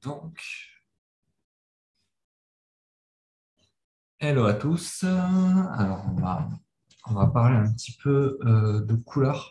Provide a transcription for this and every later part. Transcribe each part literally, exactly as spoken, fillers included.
Donc, hello à tous. Alors, on va, on va parler un petit peu euh, de couleurs.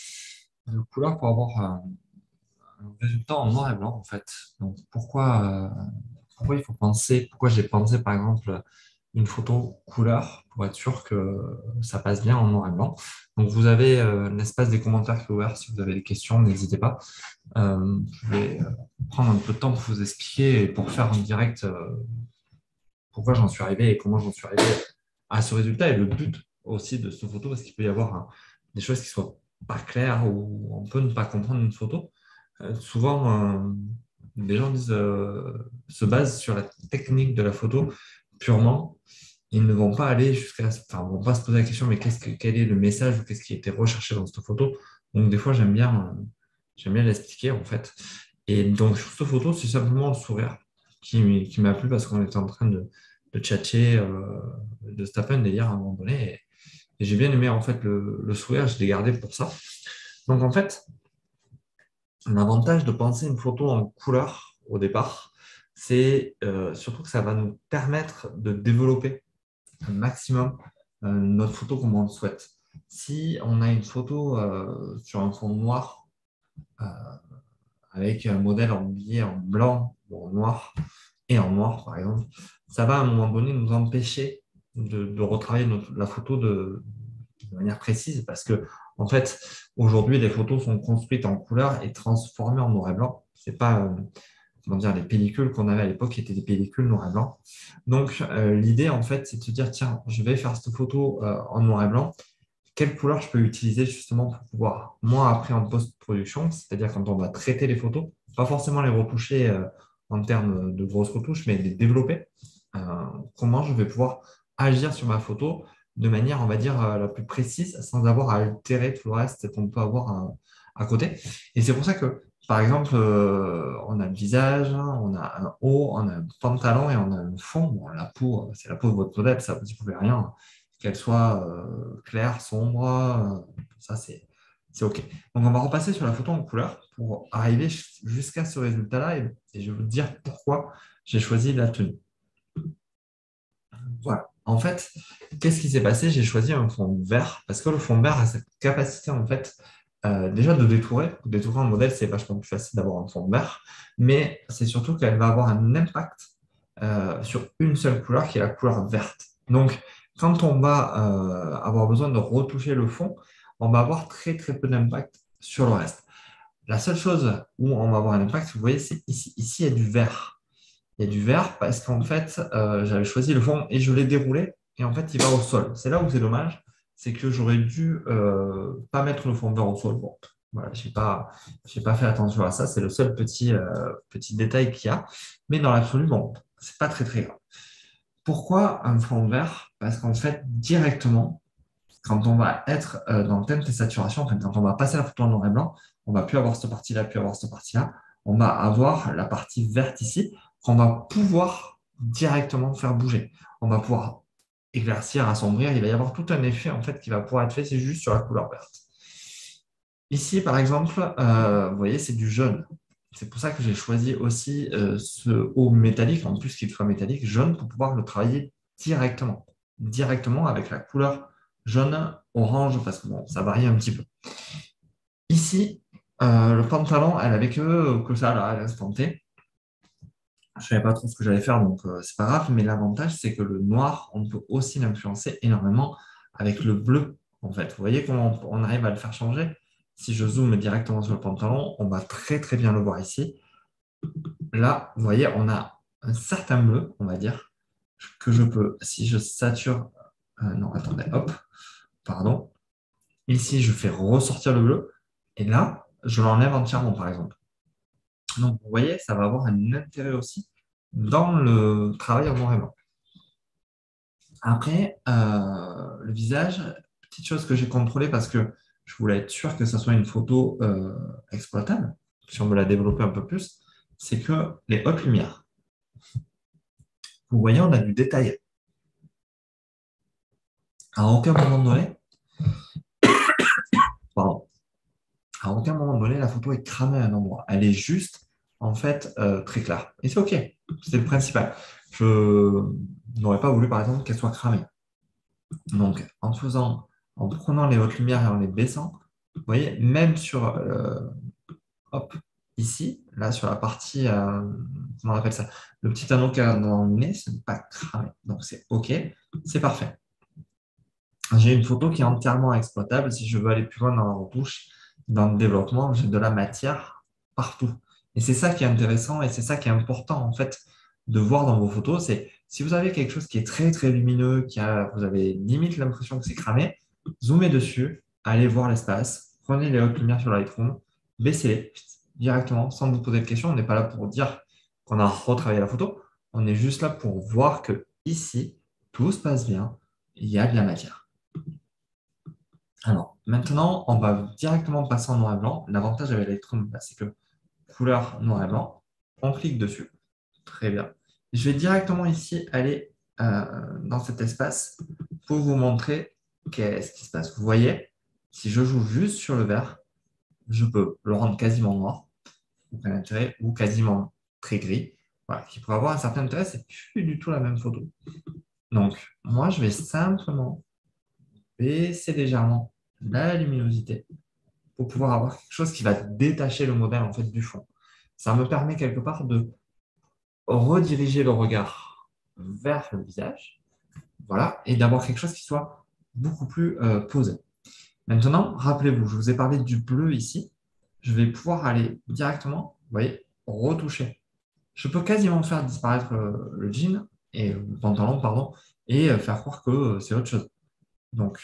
De couleurs pour avoir un, un résultat en noir et blanc, en fait. Donc, pourquoi, euh, pourquoi il faut penser, pourquoi j'ai pensé, par exemple, une photo couleur pour être sûr que ça passe bien en noir et blanc. Donc, vous avez euh, l'espace des commentaires qui est ouvert. Si vous avez des questions, n'hésitez pas. Euh, je vais euh, prendre un peu de temps pour vous expliquer et pour faire en direct euh, pourquoi j'en suis arrivé et comment j'en suis arrivé à ce résultat et le but aussi de cette photo, parce qu'il peut y avoir hein, des choses qui soient pas claires ou on peut ne pas comprendre une photo. Euh, souvent, euh, les gens disent, euh, se basent sur la technique de la photo purement. Ils ne vont pas aller jusqu'à, enfin, vont pas se poser la question, mais qu'est-ce que, quel est le message ou qu'est-ce qui a été recherché dans cette photo. Donc, des fois, j'aime bien, euh, j'aime bien l'expliquer en fait. Et donc, sur cette photo, c'est simplement le sourire qui, qui m'a plu parce qu'on était en train de, de tchatcher, euh, de se taper un délire à un moment donné. Et, et j'ai bien aimé en fait le, le sourire, je l'ai gardé pour ça. Donc, en fait, l'avantage de penser une photo en couleur au départ, c'est euh, surtout que ça va nous permettre de développer un maximum euh, notre photo comme on le souhaite. Si on a une photo euh, sur un fond noir euh, avec un modèle habillé en blanc ou en noir et en noir par exemple, ça va à un moment donné nous empêcher de, de retravailler notre- la photo de, de manière précise parce que en fait aujourd'hui les photos sont construites en couleur et transformées en noir et blanc. C'est pas euh, comment dire, les pellicules qu'on avait à l'époque étaient des pellicules noir et blanc. Donc, euh, l'idée, en fait, c'est de se dire, tiens, je vais faire cette photo euh, en noir et blanc. Quelle couleur je peux utiliser justement pour pouvoir, moi, après en post-production, c'est-à-dire quand on va traiter les photos, pas forcément les retoucher euh, en termes de grosses retouches, mais les développer, euh, comment je vais pouvoir agir sur ma photo de manière, on va dire, euh, la plus précise, sans avoir à altérer tout le reste qu'on peut avoir euh, à côté. Et c'est pour ça que par exemple, euh, on a le visage, on a un haut, on a un pantalon et on a un fond. Bon, la peau, c'est la peau de votre modèle, ça vous n'y pouvez rien. Qu'elle soit euh, claire, sombre, euh, ça c'est c'est OK. Donc on va repasser sur la photo en couleur pour arriver jusqu'à ce résultat-là et, et je vais vous dire pourquoi j'ai choisi la tenue. Voilà. En fait, qu'est-ce qui s'est passé? J'ai choisi un fond vert parce que le fond vert a cette capacité en fait euh, déjà de détourer. Détourer un modèle, c'est vachement plus facile d'avoir un fond vert, mais c'est surtout qu'elle va avoir un impact euh, sur une seule couleur qui est la couleur verte. Donc, quand on va euh, avoir besoin de retoucher le fond, on va avoir très très peu d'impact sur le reste. La seule chose où on va avoir un impact, vous voyez, c'est ici. Ici, il y a du vert. Il y a du vert parce qu'en fait, euh, j'avais choisi le fond et je l'ai déroulé et en fait, il va au sol. C'est là où c'est dommage, c'est que j'aurais dû euh, pas mettre le fond vert au sol. Bon, voilà, j'ai pas, j'ai pas fait attention à ça. C'est le seul petit, euh, petit détail qu'il y a. Mais dans l'absolu, bon, c'est pas très très grave. Pourquoi un fond vert? Parce qu'en fait, directement, quand on va être euh, dans le thème de saturation, en fait, quand on va passer la photo en noir et blanc, on va plus avoir cette partie-là, plus avoir cette partie-là. On va avoir la partie verte ici qu'on va pouvoir directement faire bouger. On va pouvoir éclaircir, assombrir. Il va y avoir tout un effet en fait qui va pouvoir être fait, c'est juste sur la couleur verte. Ici, par exemple, euh, vous voyez, c'est du jaune. C'est pour ça que j'ai choisi aussi euh, ce haut métallique, en plus qu'il soit métallique, jaune, pour pouvoir le travailler directement. Directement avec la couleur jaune, orange, parce que bon, ça varie un petit peu. Ici, euh, le pantalon, elle avait que, que ça là, à l'instant T. Je ne savais pas trop ce que j'allais faire, donc euh, c'est pas grave. Mais l'avantage, c'est que le noir, on peut aussi l'influencer énormément avec le bleu, en fait. Vous voyez comment on, on arrive à le faire changer? Si je zoome directement sur le pantalon, on va très très bien le voir ici. Là, vous voyez, on a un certain bleu, on va dire, que je peux, si je sature, euh, non, attendez, hop, pardon. Ici, je fais ressortir le bleu, et là, je l'enlève entièrement, par exemple. Donc, vous voyez, ça va avoir un intérêt aussi dans le travail en noir et blanc. Après, euh, le visage, petite chose que j'ai contrôlée parce que je voulais être sûr que ce soit une photo euh, exploitable, si on veut la développer un peu plus, c'est que les hautes lumières. Vous voyez, on a du détail. À aucun moment donné, pardon, à aucun moment donné, la photo est cramée à un endroit. Elle est juste en fait euh, très claire. Et c'est OK, c'est le principal. Je n'aurais pas voulu, par exemple, qu'elle soit cramée. Donc, en faisant, en prenant les hautes lumières et en les baissant, vous voyez, même sur, euh, hop, ici, là, sur la partie, euh, comment on appelle ça, le petit anneau qu'il y a dans le nez, ce n'est pas cramé. Donc, c'est OK, c'est parfait. J'ai une photo qui est entièrement exploitable. Si je veux aller plus loin dans la retouche, dans le développement, j'ai de la matière partout. Et c'est ça qui est intéressant et c'est ça qui est important en fait de voir dans vos photos. C'est si vous avez quelque chose qui est très très lumineux, qui a, vous avez limite l'impression que c'est cramé, zoomez dessus, allez voir l'espace, prenez les hautes lumières sur Lightroom, baissez-les directement sans vous poser de questions. On n'est pas là pour dire qu'on a retravaillé la photo. On est juste là pour voir que ici, tout se passe bien, il y a de la matière. Alors, maintenant, on va directement passer en noir et blanc. L'avantage avec Lightroom, bah, c'est que couleur noir et blanc, on clique dessus. Très bien. Je vais directement ici aller euh, dans cet espace pour vous montrer qu'est-ce qui se passe. Vous voyez, si je joue juste sur le vert, je peux le rendre quasiment noir, aucun intérêt, ou quasiment très gris. Voilà, qui pourrait avoir un certain intérêt, c'est plus du tout la même photo. Donc, moi, je vais simplement baisser légèrement la luminosité pour pouvoir avoir quelque chose qui va détacher le modèle en fait du fond. Ça me permet quelque part de rediriger le regard vers le visage, voilà, et d'avoir quelque chose qui soit beaucoup plus euh, posé. Maintenant, rappelez-vous, je vous ai parlé du bleu ici. Je vais pouvoir aller directement, vous voyez, retoucher. Je peux quasiment faire disparaître le, le jean et le pantalon, pardon, et euh, faire croire que euh, c'est autre chose. Donc,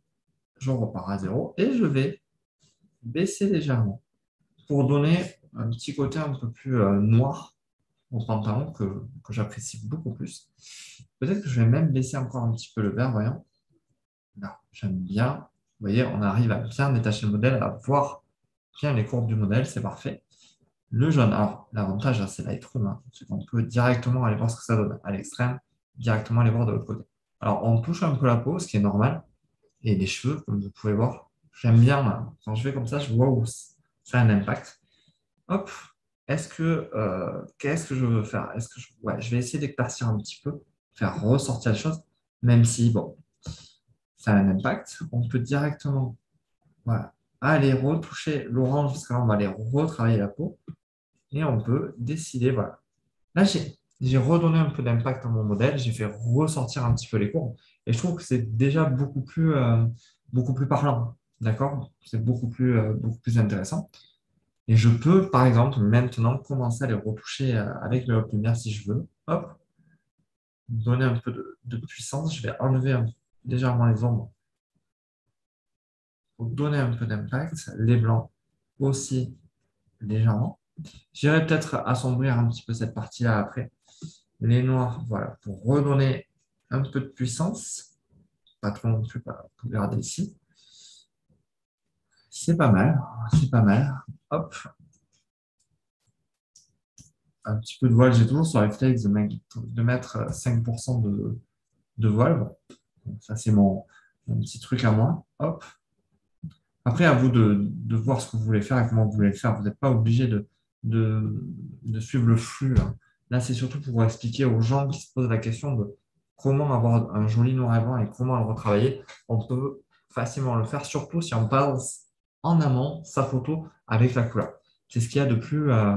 je repars à zéro et je vais baisser légèrement pour donner un petit côté un peu plus euh, noir au pantalon que, que j'apprécie beaucoup plus. Peut-être que je vais même baisser encore un petit peu le vert, voyons. Là, j'aime bien. Vous voyez, on arrive à bien détacher le modèle, à voir bien les courbes du modèle, c'est parfait. Le jaune, alors l'avantage, hein, c'est Lightroom, hein, c'est qu'on peut directement aller voir ce que ça donne à l'extrême, directement aller voir de l'autre côté. Alors, on touche un peu la peau, ce qui est normal, et les cheveux, comme vous pouvez voir. J'aime bien, hein, quand je fais comme ça, je vois où ça a un impact. Hop, est-ce que euh, qu'est-ce que je veux faire? Est-ce que je, ouais, je vais essayer d'éclaircir un petit peu, faire ressortir les choses, même si bon, ça a un impact. On peut directement voilà, aller retoucher l'orange, parce que là, on va aller retravailler la peau, et on peut décider, voilà. Là, j'ai j'ai redonné un peu d'impact à mon modèle, j'ai fait ressortir un petit peu les courbes, et je trouve que c'est déjà beaucoup plus, euh, beaucoup plus parlant. D'accord? C'est beaucoup plus, euh, beaucoup plus intéressant. Et je peux, par exemple, maintenant commencer à les retoucher euh, avec le haute lumière si je veux. Hop, donner un peu de, de puissance. Je vais enlever un- légèrement les ombres pour donner un peu d'impact. Les blancs aussi légèrement. J'irai peut-être assombrir un petit peu cette partie-là après. Les noirs, voilà, pour redonner un peu de puissance. Pas trop non plus, pas regarder ici. C'est pas mal, c'est pas mal. Hop, un petit peu de voile. J'ai toujours sur réflexe de mettre de mettre cinq pour cent de, de voile. Bon, donc ça, c'est mon, mon petit truc à moi. Hop. Après, à vous de, de voir ce que vous voulez faire et comment vous voulez le faire. Vous n'êtes pas obligé de, de, de suivre le flux, hein. Là, c'est surtout pour expliquer aux gens qui se posent la question de comment avoir un joli noir et blanc et comment le retravailler. On peut facilement le faire, surtout si on passe en amont sa photo avec la couleur. C'est ce qu'il y a de plus, euh,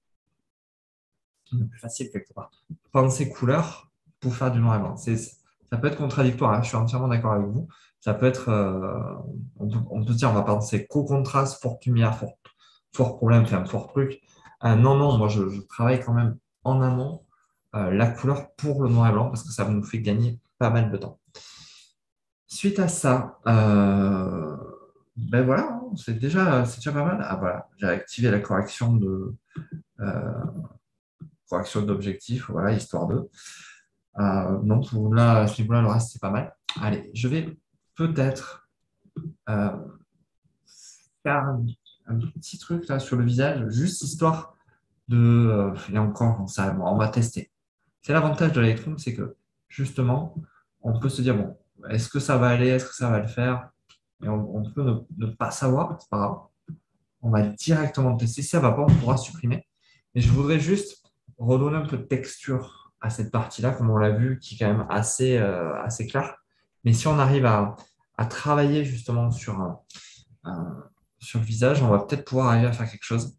de plus facile quelque part. Penser couleur pour faire du noir et blanc. C'est, ça peut être contradictoire, hein, je suis entièrement d'accord avec vous. Ça peut être, euh, on peut, on peut se dire, on va penser co-contraste, forte lumière, fort, fort problème, enfin, fort truc. Euh, non, non, moi je, je travaille quand même en amont euh, la couleur pour le noir et blanc parce que ça nous fait gagner pas mal de temps. Suite à ça, euh, ben voilà, hein, c'est déjà, c'est déjà pas mal. Ah voilà, j'ai activé la correction de, euh, correction d'objectif, voilà, histoire de. Euh, donc là, à ce niveau-là, le reste, c'est pas mal. Allez, je vais peut-être euh, faire un, un petit truc là sur le visage, juste histoire de. Euh, et encore, ça, bon, on va tester. C'est l'avantage de Lightroom, c'est que justement, on peut se dire, bon, est-ce que ça va aller, est-ce que ça va le faire? Et on, on peut ne, ne pas savoir, c'est pas grave. On va directement tester. Si ça ne va pas, on pourra supprimer. Et je voudrais juste redonner un peu de texture à cette partie-là, comme on l'a vu, qui est quand même assez, euh, assez claire. Mais si on arrive à, à travailler justement sur, un- un- sur le visage, on va peut-être pouvoir arriver à faire quelque chose.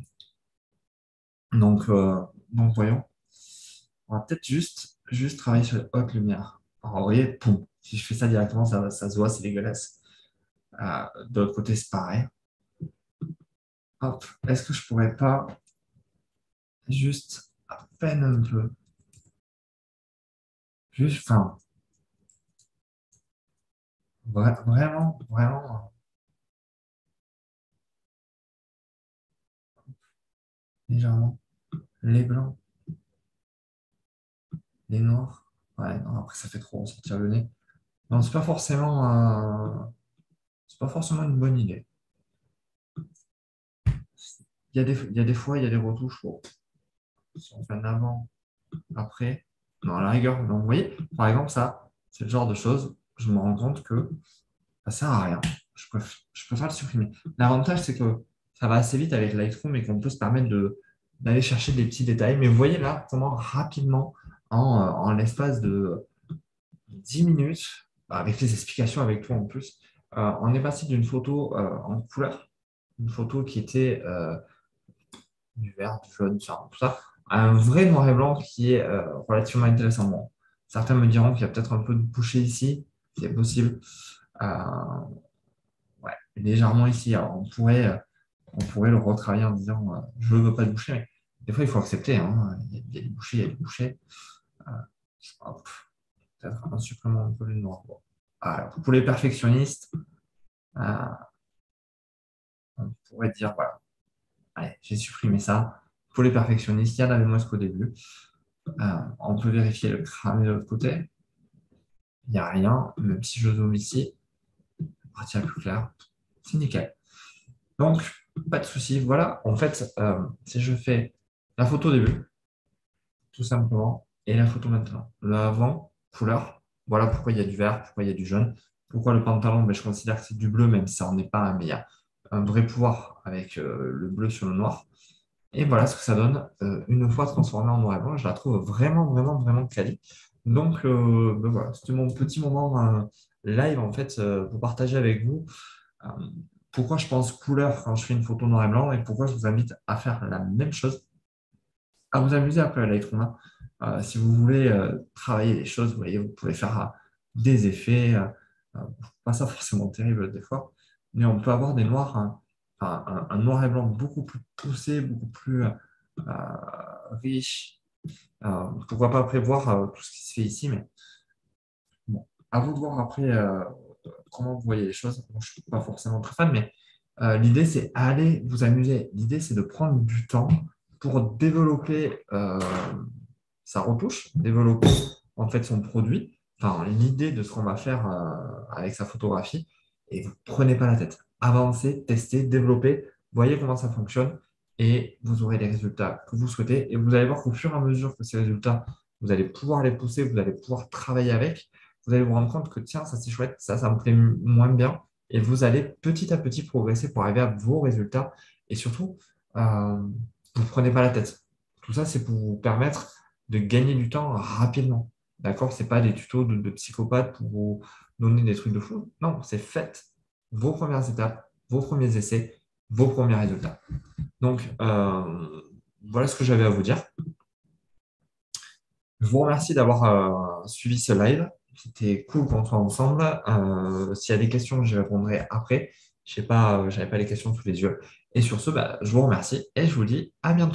Donc, euh, donc voyons. On va peut-être juste, juste travailler sur les hautes lumières. Alors, vous voyez, poum. Si je fais ça directement, ça, ça se voit, c'est dégueulasse. Euh, de l'autre côté, c'est pareil. Hop. Est-ce que je pourrais pas juste à peine un peu, juste, enfin, vra- vraiment, vraiment euh, légèrement, les blancs, les noirs. Ouais, non, après ça fait trop ressortir le nez. Non, c'est pas forcément, un- c'est pas forcément une bonne idée. Il y a des, il y a des fois, il y a des retouches. Bon, si on fait un avant, après, non, à la rigueur, non. Vous voyez, par exemple, ça, c'est le genre de choses, je me rends compte que ça sert à rien. Je préfère, je préfère le supprimer. L'avantage, c'est que ça va assez vite avec Lightroom et qu'on peut se permettre de, d'aller chercher des petits détails. Mais vous voyez là, comment rapidement, en, euh, en l'espace de dix minutes, bah, avec les explications avec toi en plus, euh, on est passé d'une photo euh, en couleur, une photo qui était euh, du vert, du jaune, enfin, tout ça, à un vrai noir et blanc qui est euh, relativement intéressant. Bon, certains me diront qu'il y a peut-être un peu de boucher ici, c'est possible. Euh, ouais, légèrement ici. Alors, on pourrait, euh, on pourrait le retravailler en disant euh, je ne veux pas de boucher, mais des fois, il faut accepter. Hein. Il y a, il y a des bouchées, il y a des bouchées. Euh, hop, peut-être en supprimant un peu le noir. Bon. Alors, pour les perfectionnistes, euh, on pourrait dire voilà, allez, j'ai supprimé ça. Pour les perfectionnistes, il y en avait moins qu'au début. Euh, on peut vérifier le crâne de l'autre côté. Il n'y a rien, même si je zoome ici, la partie la plus claire, c'est nickel. Donc, pas de souci. Voilà, en fait, euh, si je fais la photo au début, tout simplement, et la photo maintenant. Le avant, couleur, voilà pourquoi il y a du vert, pourquoi il y a du jaune. Pourquoi le pantalon, ben, je considère que c'est du bleu, même si ça n'en est pas un, mais il y a un vrai pouvoir avec euh, le bleu sur le noir. Et voilà ce que ça donne euh, une fois transformé en noir et blanc. Je la trouve vraiment, vraiment, vraiment quali. Donc, euh, ben voilà, c'était mon petit moment euh, live, en fait, euh, pour partager avec vous euh, pourquoi je pense couleur quand je fais une photo noir et blanc et pourquoi je vous invite à faire la même chose, à vous amuser après la Lightroom. Hein. Euh, si vous voulez euh, travailler les choses, vous voyez, vous pouvez faire euh, des effets, euh, euh, pas ça forcément terrible des fois, mais on peut avoir des noirs, hein, enfin, un, un noir et blanc beaucoup plus poussé, beaucoup plus euh, riche. Euh, pourquoi pas prévoir euh, tout ce qui se fait ici, mais bon, à vous de voir après euh, comment vous voyez les choses. Moi, je ne suis pas forcément très fan, mais euh, l'idée, c'est aller vous amuser. L'idée, c'est de prendre du temps pour développer euh, sa retouche, développer en fait son produit, enfin l'idée de ce qu'on va faire euh, avec sa photographie. Et vous ne prenez pas la tête. Avancez, testez, développez, voyez comment ça fonctionne et vous aurez les résultats que vous souhaitez. Et vous allez voir qu'au fur et à mesure que ces résultats, vous allez pouvoir les pousser, vous allez pouvoir travailler avec, vous allez vous rendre compte que tiens, ça c'est chouette, ça, ça me plaît moins bien. Et vous allez petit à petit progresser pour arriver à vos résultats. Et surtout, euh, vous ne prenez pas la tête. Tout ça, c'est pour vous permettre de gagner du temps rapidement. D'accord? Ce n'est pas des tutos de, de psychopathes pour vous donner des trucs de fou. Non, c'est faites vos premières étapes, vos premiers essais, vos premiers résultats. Donc, euh, voilà ce que j'avais à vous dire. Je vous remercie d'avoir euh, suivi ce live. C'était cool qu'on soit ensemble. Euh, s'il y a des questions, je répondrai après. Je sais pas, euh, j'avais pas les questions sous les yeux. Et sur ce, bah, je vous remercie et je vous dis à bientôt.